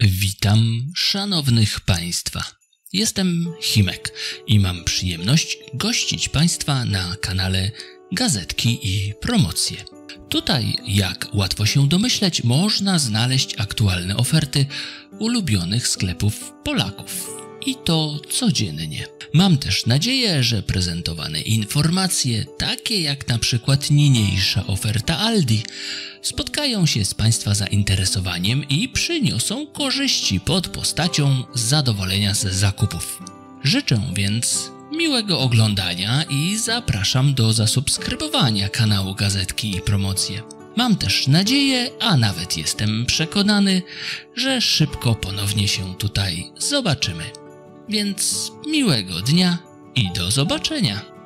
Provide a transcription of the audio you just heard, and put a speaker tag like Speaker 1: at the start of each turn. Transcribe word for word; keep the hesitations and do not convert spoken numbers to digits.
Speaker 1: Witam szanownych Państwa. Jestem Himek i mam przyjemność gościć Państwa na kanale Gazetki i Promocje. Tutaj, jak łatwo się domyśleć, można znaleźć aktualne oferty ulubionych sklepów Polaków. I to codziennie. Mam też nadzieję, że prezentowane informacje, takie jak na przykład niniejsza oferta Aldi, spotkają się z Państwa zainteresowaniem i przyniosą korzyści pod postacią zadowolenia z zakupów. Życzę więc miłego oglądania i zapraszam do zasubskrybowania kanału Gazetki i Promocje. Mam też nadzieję, a nawet jestem przekonany, że szybko ponownie się tutaj zobaczymy. Więc miłego dnia i do zobaczenia.